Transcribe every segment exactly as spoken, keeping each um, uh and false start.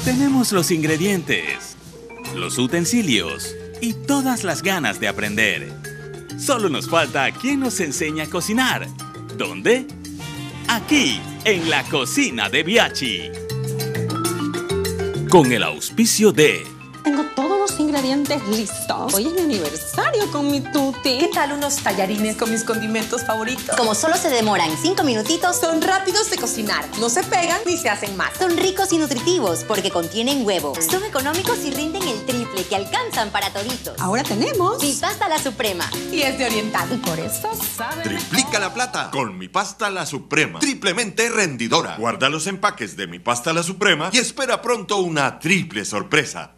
Tenemos los ingredientes, los utensilios y todas las ganas de aprender. Solo nos falta quien nos enseñe a cocinar. ¿Dónde? Aquí, en la cocina de Biachi. Con el auspicio de... Tengo todos los ingredientes listos. Hoy es mi aniversario con mi tuti. ¿Qué tal unos tallarines con mis condimentos favoritos? Como solo se demoran cinco minutitos, Son rápidos de cocinar, no se pegan ni se hacen más. son ricos y nutritivos porque contienen huevo. Son económicos y rinden el triple, que alcanzan para toditos. Ahora tenemos... Mi pasta La Suprema. Y es de Oriental. Y por eso sabe... Triplica la plata con Mi Pasta La Suprema. Triplemente rendidora. Guarda los empaques de Mi Pasta La Suprema y espera pronto una triple sorpresa.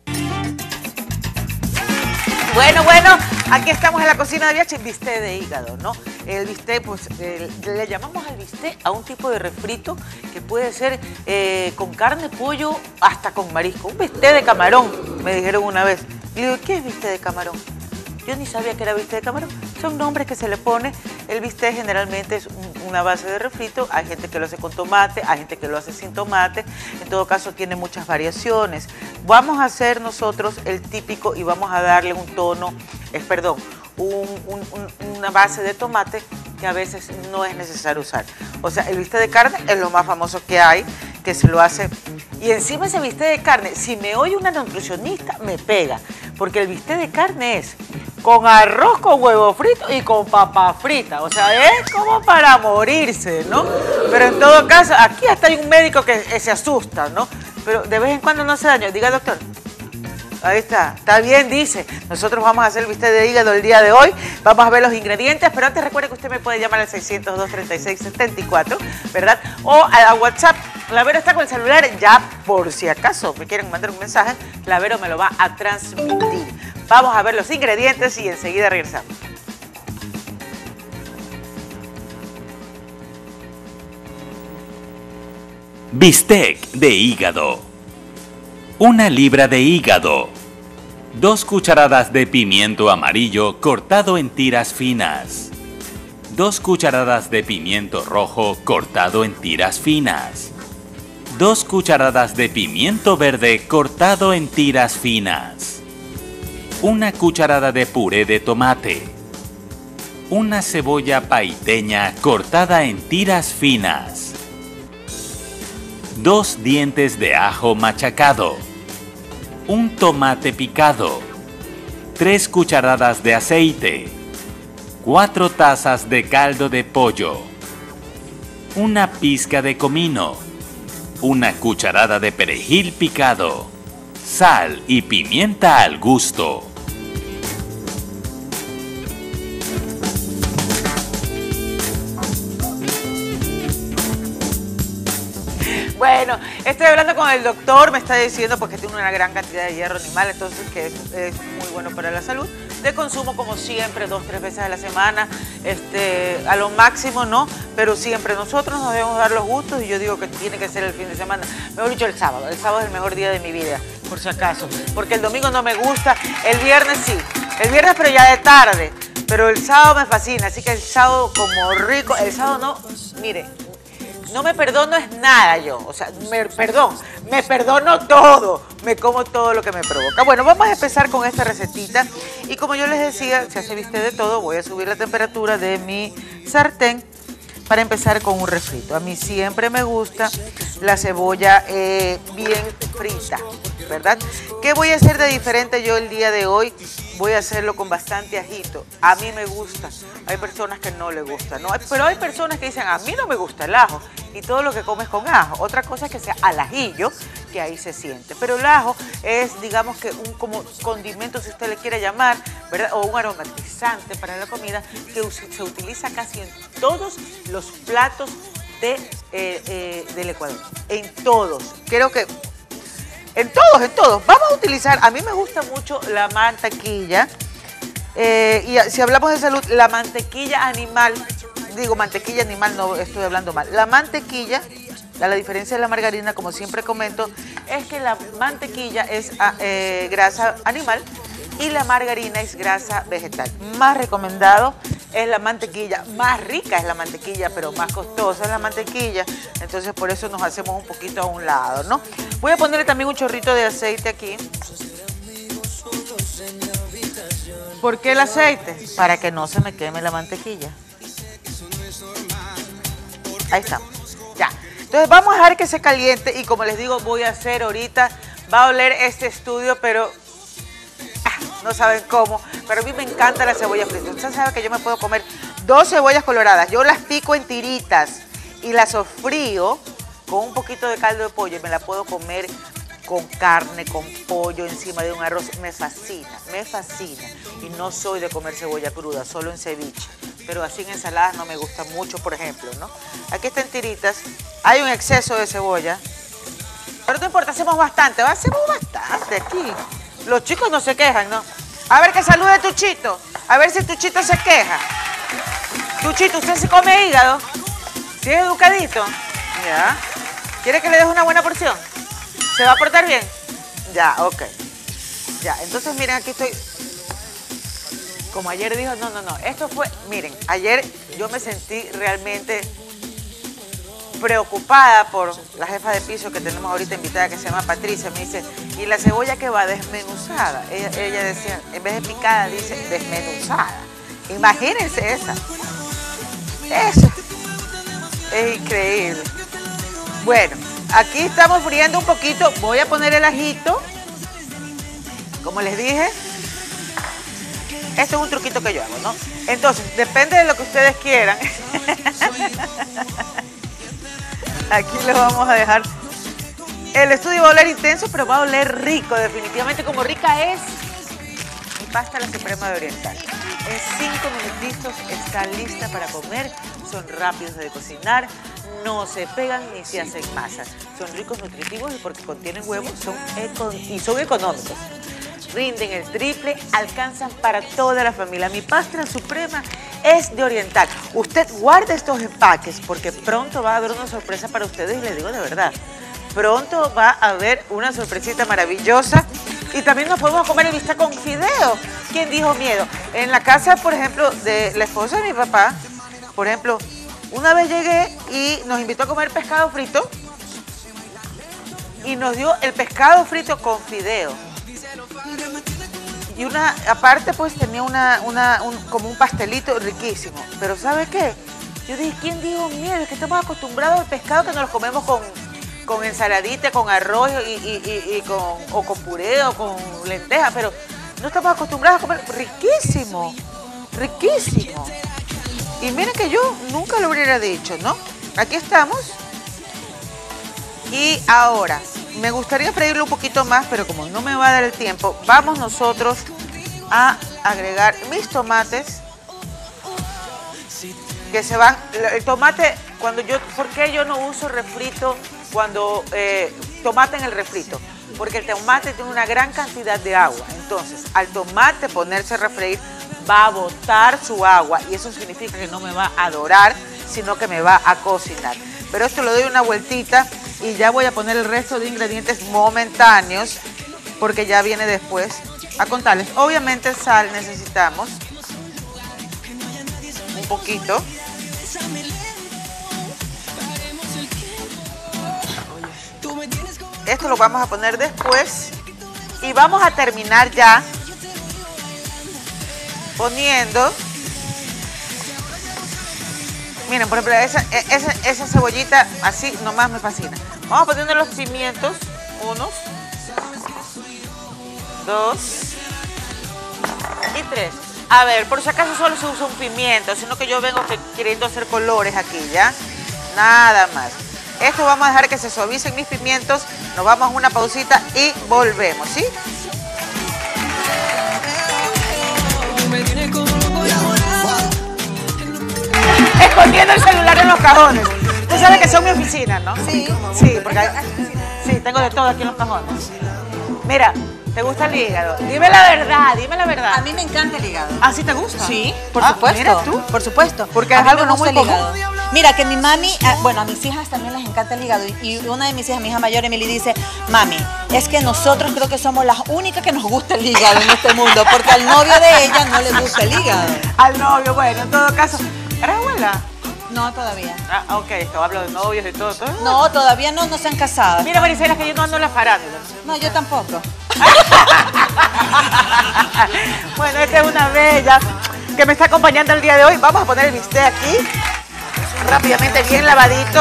Bueno, bueno, aquí estamos en la cocina de Biachi, bistec de hígado, ¿no? El bistec, pues, eh, le llamamos al bistec a un tipo de refrito que puede ser eh, con carne, pollo, hasta con marisco. Un bistec de camarón, me dijeron una vez. Y digo, ¿qué es bistec de camarón? Yo ni sabía que era bistec de camarón. Son nombres que se le pone. El bistec generalmente es un, una base de refrito. Hay gente que lo hace con tomate, hay gente que lo hace sin tomate. En todo caso, tiene muchas variaciones. Vamos a hacer nosotros el típico y vamos a darle un tono, es perdón, un, un, un, una base de tomate que a veces no es necesario usar. O sea, el bistec de carne es lo más famoso que hay, que se lo hace. Y encima ese bistec de carne, si me oye una nutricionista, me pega. Porque el bistec de carne es con arroz, con huevo frito y con papa frita. O sea, es como para morirse, ¿no? Pero en todo caso, aquí hasta hay un médico que, que se asusta, ¿no? Pero de vez en cuando no hace daño. Diga, doctor. Ahí está, está bien, dice. Nosotros vamos a hacer el bistec de hígado el día de hoy. Vamos a ver los ingredientes, pero antes recuerde que usted me puede llamar al seiscientos dos, treinta y seis, setenta y cuatro, ¿verdad? O a WhatsApp. Lavero está con el celular ya, por si acaso me quieren mandar un mensaje, Lavero me lo va a transmitir. Vamos a ver los ingredientes y enseguida regresamos. Bistec de hígado. Una libra de hígado. Dos cucharadas de pimiento amarillo cortado en tiras finas. Dos cucharadas de pimiento rojo cortado en tiras finas. Dos cucharadas de pimiento verde cortado en tiras finas. Una cucharada de puré de tomate. Una cebolla paiteña cortada en tiras finas. Dos dientes de ajo machacado. Un tomate picado. Tres cucharadas de aceite. Cuatro tazas de caldo de pollo. Una pizca de comino. Una cucharada de perejil picado. Sal y pimienta al gusto. Bueno, estoy hablando con el doctor, me está diciendo porque tiene una gran cantidad de hierro animal, entonces que es, es muy bueno para la salud. De consumo, como siempre, dos, tres veces a la semana, este, a lo máximo, ¿no? Pero siempre nosotros nos debemos dar los gustos y yo digo que tiene que ser el fin de semana. Mejor dicho, el sábado. El sábado es el mejor día de mi vida, por si acaso. Porque el domingo no me gusta, el viernes sí. El viernes, pero ya de tarde. Pero el sábado me fascina, así que el sábado como rico, el sábado no, mire. No me perdono es nada yo, o sea, me, perdón, me perdono todo, me como todo lo que me provoca. Bueno, vamos a empezar con esta recetita y como yo les decía, se hace bistec de todo, voy a subir la temperatura de mi sartén para empezar con un refrito. A mí siempre me gusta la cebolla eh, bien frita, ¿verdad? ¿Qué voy a hacer de diferente yo el día de hoy? Voy a hacerlo con bastante ajito. A mí me gusta. Hay personas que no les gusta, ¿no? Pero hay personas que dicen, a mí no me gusta el ajo. Y todo lo que comes con ajo. Otra cosa es que sea al ajillo, que ahí se siente. Pero el ajo es, digamos que un como condimento, si usted le quiere llamar, ¿verdad? O un aromatizante para la comida, que se utiliza casi en todos los platos de, eh, eh, del Ecuador. En todos. Creo que... En todos, en todos. Vamos a utilizar, a mí me gusta mucho la mantequilla. Eh, y si hablamos de salud, la mantequilla animal, digo mantequilla animal, no estoy hablando mal. La mantequilla, la, la diferencia de la margarina, como siempre comento, es que la mantequilla es eh, grasa animal y la margarina es grasa vegetal. Más recomendado es la mantequilla. Más rica es la mantequilla, pero más costosa es la mantequilla. Entonces por eso nos hacemos un poquito a un lado, ¿no? Voy a ponerle también un chorrito de aceite aquí. ¿Por qué el aceite? Para que no se me queme la mantequilla. Ahí estamos. Ya. Entonces vamos a dejar que se caliente y como les digo, voy a hacer ahorita, va a oler este estudio, pero ah, no saben cómo. Pero a mí me encanta la cebolla frita. Ustedes saben que yo me puedo comer dos cebollas coloradas. Yo las pico en tiritas y las sofrío con un poquito de caldo de pollo y me la puedo comer con carne, con pollo, encima de un arroz. Me fascina, me fascina. Y no soy de comer cebolla cruda, solo en ceviche. Pero así en ensaladas no me gusta mucho, por ejemplo, ¿no? Aquí está en tiritas. Hay un exceso de cebolla. Pero no importa, hacemos bastante. Hacemos bastante aquí. Los chicos no se quejan, ¿no? A ver, que salude Tuchito. A ver si Tuchito se queja. Tuchito, ¿usted se come hígado? ¿Sí es educadito? Ya. ¿Quiere que le deje una buena porción? ¿Se va a portar bien? Ya, ok. Ya, entonces miren, aquí estoy. Como ayer dijo, no, no, no. Esto fue, miren, ayer yo me sentí realmente preocupada por la jefa de piso que tenemos ahorita invitada, que se llama Patricia. Me dice, ¿y la cebolla que va desmenuzada? Ella, ella decía, en vez de picada, dice desmenuzada. Imagínense esa. Eso es increíble. Bueno, aquí estamos friendo un poquito. Voy a poner el ajito. Como les dije, este es un truquito que yo hago, ¿no? Entonces, depende de lo que ustedes quieran. Aquí les vamos a dejar. El estudio va a oler intenso, pero va a oler rico, definitivamente. Como rica es mi pasta la suprema de Oriental. En cinco minutitos está lista para comer. Son rápidos de cocinar, no se pegan ni se hacen masa. Son ricos, nutritivos y porque contienen huevos son y son económicos. Rinden el triple, alcanzan para toda la familia. Mi pasta suprema es de Oriental. Usted guarde estos empaques porque pronto va a haber una sorpresa para ustedes y les digo de verdad. Pronto va a haber una sorpresita maravillosa y también nos podemos comer en vista con fideo. ¿Quién dijo miedo? En la casa, por ejemplo, de la esposa de mi papá, por ejemplo, una vez llegué y nos invitó a comer pescado frito y nos dio el pescado frito con fideo. Y una, aparte pues tenía una, una, un, como un pastelito riquísimo. Pero ¿sabe qué? Yo dije, ¿quién dijo miedo? Es que estamos acostumbrados al pescado que nos lo comemos con, con ensaladita, con arroz y, y, y, y con, o con puré o con lentejas. Pero no estamos acostumbrados a comer riquísimo, riquísimo. Y miren que yo nunca lo hubiera dicho, ¿no? Aquí estamos. Y ahora, me gustaría freírlo un poquito más, pero como no me va a dar el tiempo, vamos nosotros a agregar mis tomates que se van. El tomate, cuando yo, ¿por qué yo no uso refrito cuando eh, tomate en el refrito? Porque el tomate tiene una gran cantidad de agua. Entonces, al tomate ponerse a refreír, va a botar su agua y eso significa que no me va a dorar, sino que me va a cocinar. Pero esto lo doy una vueltita y ya voy a poner el resto de ingredientes momentáneos porque ya viene después a contarles. Obviamente sal necesitamos un poquito. Esto lo vamos a poner después y vamos a terminar ya poniendo, miren, por ejemplo, esa, esa, esa cebollita así nomás me fascina. Vamos poniendo los pimientos, unos, dos y tres. A ver, por si acaso solo se usa un pimiento, sino que yo vengo que, queriendo hacer colores aquí, ¿ya? Nada más. Esto vamos a dejar que se suavicen mis pimientos, nos vamos a una pausita y volvemos, ¿sí? Escondiendo el celular en los cajones. Tú sabes que son mi oficina, ¿no? Sí. Sí, porque hay, sí, tengo de todo aquí en los cajones. Mira, ¿te gusta el hígado? Dime la verdad, dime la verdad. A mí me encanta el hígado. ¿Ah, sí te gusta? Sí, por Ah, supuesto. Mira tú. Por supuesto. Porque a es mí algo me no gusta muy el común. hígado. Mira, que mi mami, ah, bueno, a mis hijas también les encanta el hígado. Y, y una de mis hijas, mi hija mayor, Emily, dice, mami, es que nosotros creo que somos las únicas que nos gusta el hígado en este mundo, porque al novio de ella no le gusta el hígado. Al novio, bueno, en todo caso. ¿Eres abuela? No, todavía. Ah, ok, esto hablo de novios y todo, todo. No, todavía no, no se han casado. Mira, Maricela, que yo no ando en la farándula. No, yo tampoco. Bueno, esta es una bella que me está acompañando el día de hoy. Vamos a poner el bistec aquí, rápidamente, bien lavadito.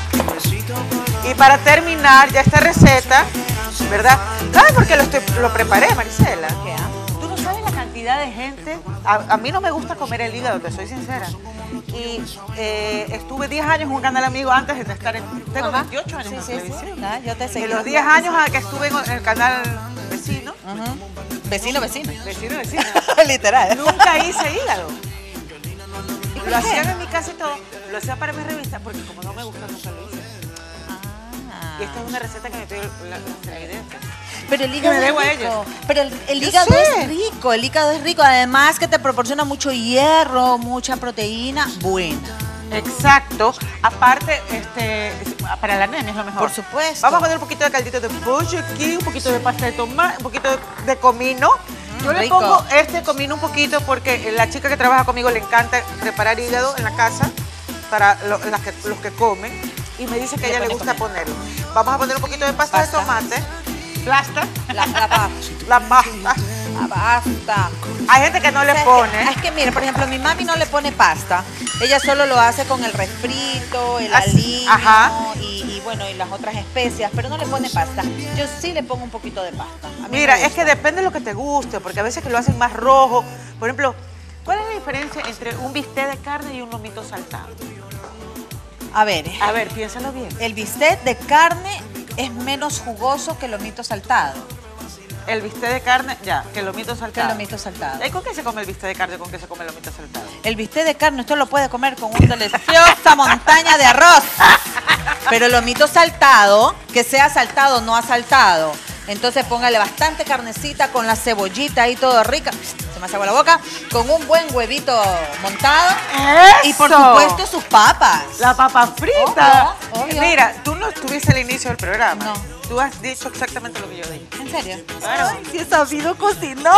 Y para terminar ya esta receta, ¿verdad? ¿Sabes por qué lo, estoy, lo preparé, Maricela? ¿Qué, ah? Tú no sabes la cantidad de gente. A, a mí no me gusta comer el hígado, te soy sincera. Y eh, estuve diez años en un canal amigo antes de estar en... Tengo Ajá. veintiocho años sí, en sí, televisión. Sí, sí. Yo te seguí. En los diez años a que estuve en el canal vecino. Uh-huh. Vecino, vecino. Vecino, vecino. Literal. Nunca hice hígado. ¿Y por Lo qué? hacían en mi casa y todo. Lo hacía para mi revista porque como no me gusta, nunca lo hice. Ah. Y esta es una receta que me pidió la, la televidente. Pero el hígado me debo a es ellos. rico. Pero el, el Yo hígado sé. es rico, el hígado es rico. Además que te proporciona mucho hierro, mucha proteína buena. Exacto. Aparte, este, para la anemia es lo mejor. Por supuesto. Vamos a poner un poquito de caldito de pollo aquí, un poquito de pasta de tomate, un poquito de comino. Yo le rico. pongo este comino un poquito porque la chica que trabaja conmigo le encanta preparar hígado en la casa para lo- las que- los que comen y me dice que a Le ella le pone gusta comino. ponerlo. Vamos a poner un poquito de pasta, Pasta. de tomate. Plasta. La, la pasta. La pasta. La pasta. Hay gente que no le O sea, pone. Es que, es que, mira, por ejemplo, mi mami no le pone pasta. Ella solo lo hace con el refrito, el Así, aliño ajá. y, y, bueno, y las otras especias, pero no le pone pasta. Yo sí le pongo un poquito de pasta. A mí Mira, me es que gusta. depende de lo que te guste, porque a veces que lo hacen más rojo. Por ejemplo, ¿cuál es la diferencia entre un bistec de carne y un lomito saltado? A ver, A ver, piénsalo bien. el bistec de carne es menos jugoso que el lomito saltado. El bistec de carne, ya, que el lomito Que el saltado. lomito saltado. ¿Y con qué se come el bistec de carne y con qué se come el lomito saltado? El bistec de carne usted lo puede comer con una deliciosa montaña de arroz. Pero el lomito saltado, que sea saltado, no asaltado. Entonces póngale bastante carnecita con la cebollita ahí todo rica. Se me hace agua la boca. Con un buen huevito montado. Y por ¡Eso! supuesto sus papas. La papa frita. Obvio, obvio. Mira, tú no estuviste al inicio del programa. No. Tú has dicho exactamente lo que yo dije. ¿En serio? Claro. Ay, sí he sabido cocinar.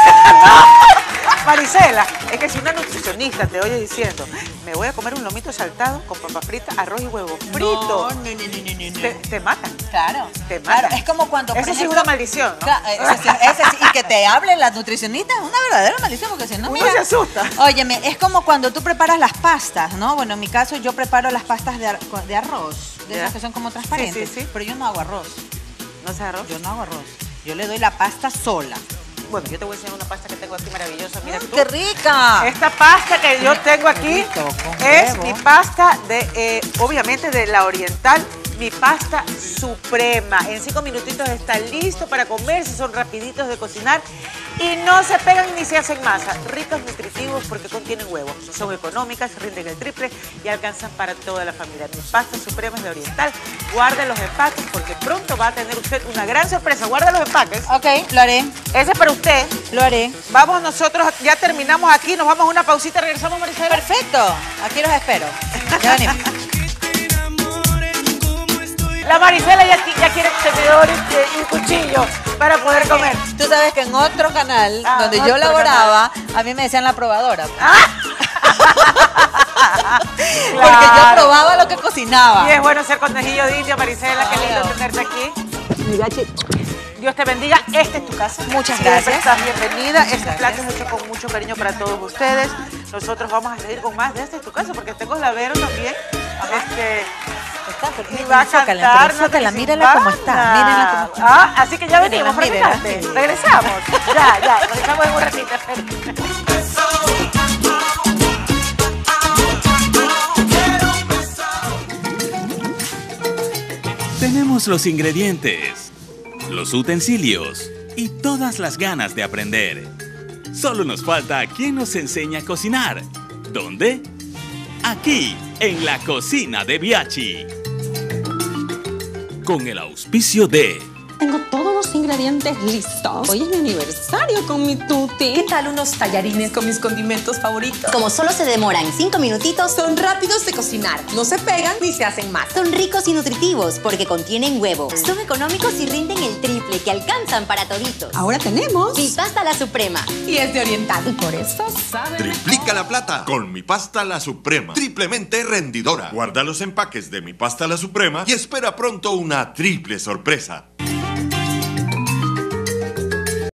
Marisela, es que si una nutricionista te oye diciendo, me voy a comer un lomito saltado con papa frita, arroz y huevo frito, No, no, no, no, no, no. te, te matan. Claro, Te claro, matan. es como cuando, por Eso sí es ejemplo, una maldición, ¿no? Cla- ese sí, ese sí, y que te hable la nutricionista es una verdadera maldición, porque si no, Uno mira, se asusta. Óyeme, es como cuando tú preparas las pastas, ¿no? Bueno, en mi caso yo preparo las pastas de, ar- de arroz, de Ya. esas que son como transparentes, Sí, sí, sí. pero yo no hago arroz, ¿No se arroz? yo no hago arroz, yo le doy la pasta sola. Bueno, yo te voy a enseñar una pasta que tengo aquí maravillosa. Mira Mm, tú. ¡Qué rica! Esta pasta que yo tengo aquí rico, con es huevo. mi pasta de, eh, obviamente, de la oriental, mi pasta suprema. En cinco minutitos está listo para comerse, son rapiditos de cocinar y no se pegan ni se hacen masa. Ricos, nutritivos porque contienen huevo. Son económicas, rinden el triple y alcanzan para toda la familia. Mi pasta suprema es de oriental. Guarde los empaques porque pronto va a tener usted una gran sorpresa. Guarde los empaques. Ok, lo haré, Ese es para usted. lo haré. Vamos nosotros, ya terminamos aquí, nos vamos a una pausita, regresamos, Maricela. Perfecto, aquí los espero. Ya venimos. La Maricela ya, qui- ya quiere tenedores y un cuchillo para poder comer. Tú sabes que en otro canal, Ah, donde otro yo laboraba, a mí me decían la probadora. Porque yo Claro. probaba lo que cocinaba. Y es bueno ser conejillo de India, Maricela, qué lindo Claro. tenerte aquí. Dios te bendiga, esta es tu casa. Muchas Siempre gracias. estás bienvenida. Este Gracias. plato es hecho con mucho cariño para todos ustedes. Nosotros vamos a seguir con más de Esta es tu casa, porque tengo la Vero también. Este, Está, pero y va a zócala, cantar. pero zócala, Nati mírala cómo está, Silvana. mírenla cómo está. Ah, así que ya Mírela, venimos para mírela. cantarte. Regresamos. Ya, ya, regresamos en un ratito. espera. Tenemos los ingredientes, los utensilios y todas las ganas de aprender. Solo nos falta quien nos enseñe a cocinar. ¿Dónde? Aquí, en la cocina de Biachi. Con el auspicio de Tengo todos los los ingredientes listos. Hoy es mi aniversario con mi tuti. ¿Qué tal unos tallarines con mis condimentos favoritos? Como solo se demoran cinco minutitos, Son rápidos de cocinar, no se pegan ni se hacen más. son ricos y nutritivos porque contienen huevo. Son económicos y rinden el triple que alcanzan para toditos. Ahora tenemos Mi pasta la suprema. Y es de Oriental. y por eso saben. Triplica la plata con mi pasta La Suprema. Triplemente rendidora. Guarda los empaques de mi pasta La Suprema y espera pronto una triple sorpresa.